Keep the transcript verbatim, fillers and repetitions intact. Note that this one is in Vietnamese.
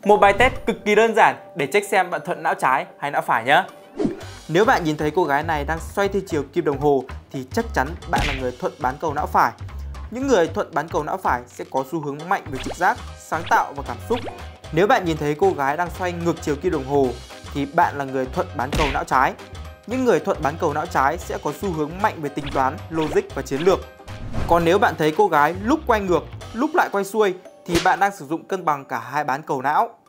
Một bài test cực kỳ đơn giản để check xem bạn thuận não trái hay não phải nhé. Nếu bạn nhìn thấy cô gái này đang xoay theo chiều kim đồng hồ thì chắc chắn bạn là người thuận bán cầu não phải. Những người thuận bán cầu não phải sẽ có xu hướng mạnh về trực giác, sáng tạo và cảm xúc. Nếu bạn nhìn thấy cô gái đang xoay ngược chiều kim đồng hồ thì bạn là người thuận bán cầu não trái. Những người thuận bán cầu não trái sẽ có xu hướng mạnh về tính toán, logic và chiến lược. Còn nếu bạn thấy cô gái lúc quay ngược, lúc lại quay xuôi thì bạn đang sử dụng cân bằng cả hai bán cầu não.